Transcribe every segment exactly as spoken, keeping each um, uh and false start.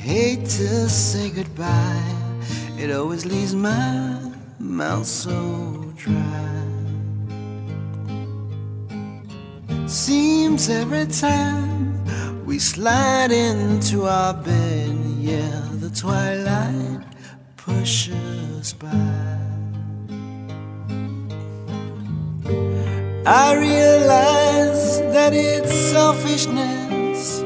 hate to say goodbye, it always leaves my mouth so dry. Seems every time we slide into our bed, yeah, the twilight pushes by. I realize that it's selfishness,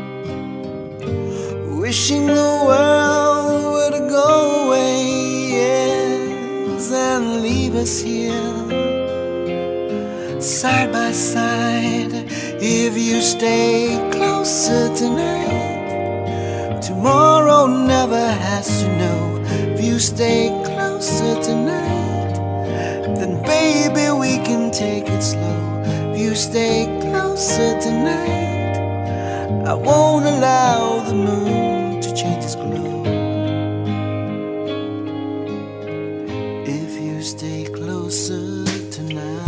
wishing the world would go away, yes, and leave us here side by side. If you stay closer tonight, tomorrow never has to know. If you stay closer tonight, then baby we can take it slow. If you stay closer tonight, I won't allow the moon to change its glow. If you stay closer tonight.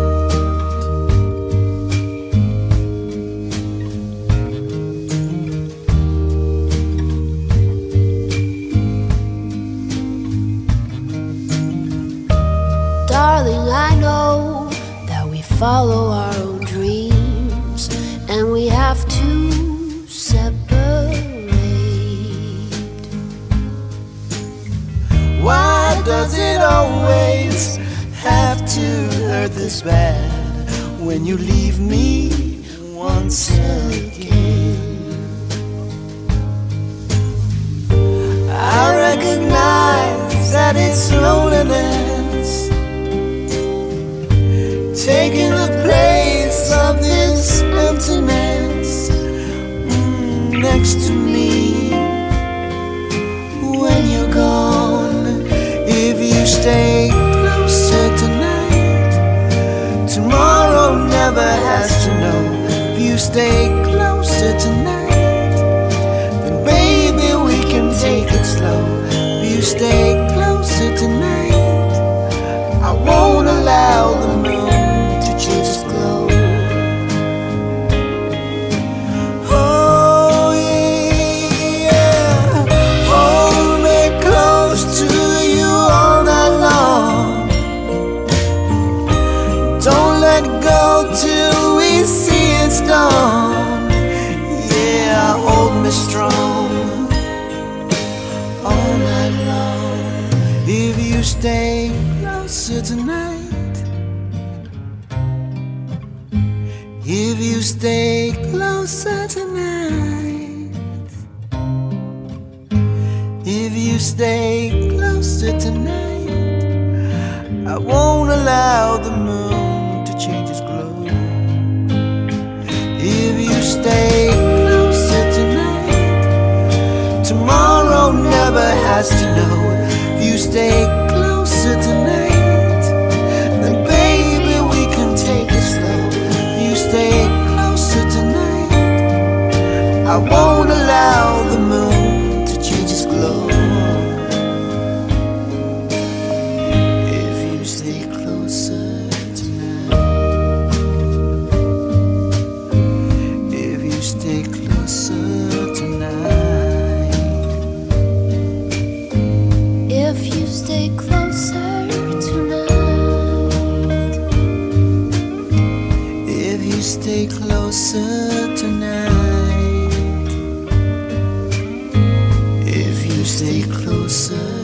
Darling, I know that we follow our own dreams and we have to separate. Why does it always have to hurt this bad when you leave me once again? I recognize that it's loneliness taking the place of this emptiness mm, next to me when you're gone. If you stay closer tonight, tomorrow never has to know. If you stay closer tonight, then baby we can take it slow. If you stay closer tonight, I won't allow the moon Just glow. Oh yeah, hold me close to you all night long. Don't let go till we see it's dawn. Yeah, hold me strong all night long. If you stay closer tonight, if you stay closer tonight, if you stay closer tonight, I won't allow the moon to change its glow. If you stay closer tonight, tomorrow never has to know. If you stay closer tonight, then baby we can take it slow. Stay closer tonight, I won't allow the moon to change its glow. If you stay closer tonight, if you stay closer tonight, If you stay closer tonight, if you stay closer tonight, if you stay closer.